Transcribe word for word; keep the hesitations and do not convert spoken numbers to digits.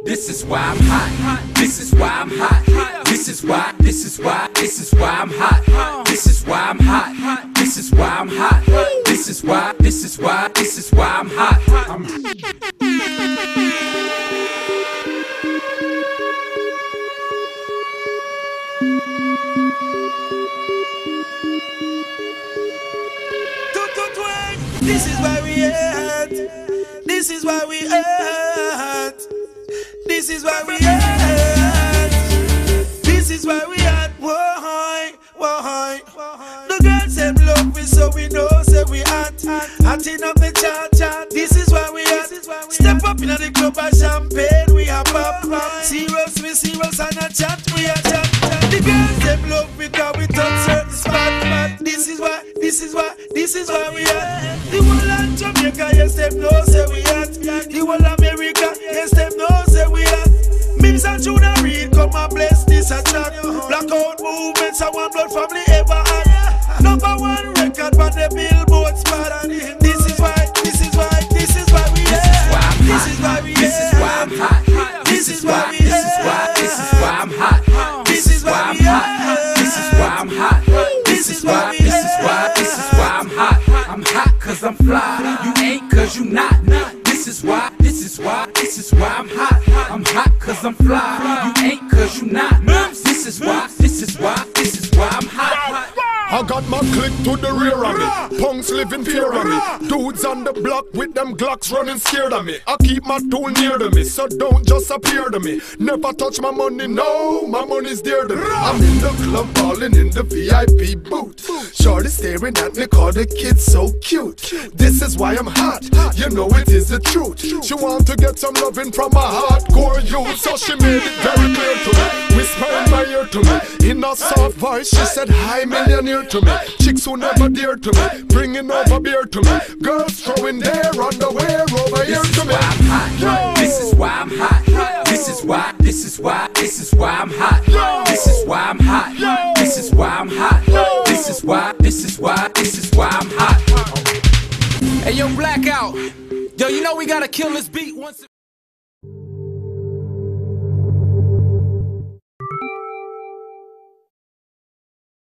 This is why I'm hot. This is why I'm hot. This is why, this is why, this is why I'm hot. This is why I'm hot. This is why I'm hot. This is why, this is why, this is why I'm hot. I'm This is why we at. This is why we at. This is why we at. This is why we at. Why, why? The girls them love me, so we know say we at. Acting up the chat chat. This is why we at. Step up in the club and champagne we are pop. Serious we serious and a chat we a chat. The girls them love me 'cause we touch certain spot. This is why. This is why. This is why we at. The whole of Jamaica, yes them know say we at. The whole of America, yes them know say we at. Mims and Juna Reed come and bless this a chat. Blackout movements and one blood family ever had. Number one record for the Billboard spot. This is why, this is why, this is why we at. This is why we at. This is why I'm hot. This is why we at. This is why I'm hot. This is why I'm hot. This is why I'm hot. This is why, this is why, this is why I'm hot. I'm hot 'cause I'm fly. You ain't 'cause you not. This is why, this is why, this is why I'm hot. I'm hot 'cause I'm fly. You ain't 'cause you not. This is why, this is why, this is why I'm hot. I got my click to the rear of me. Punks living fear of me. Dudes on the block with them Glocks running scared of me. I keep my tool near to me, so don't just appear to me. Never touch my money, no, my money's dear to me. I'm in the club balling in the V I P booth. Shorty staring at me, call the kid so cute. This is why I'm hot, you know it is the truth. She want to get some loving from a hardcore youth, so she made it very clear to me. Whisper in my ear to me, in a soft voice, she said, hi millionaire to me. Chicks who never dear to me, bringing over beer to me. Girls throwing their underwear over here to me. This is why I'm hot. This is why, this is why, this is why I'm hot. This is why I'm hot. This is why I'm hot. This is why, this is why, this is why I'm hot. Hey yo, Blackout. Yo, you know we gotta kill this beat once.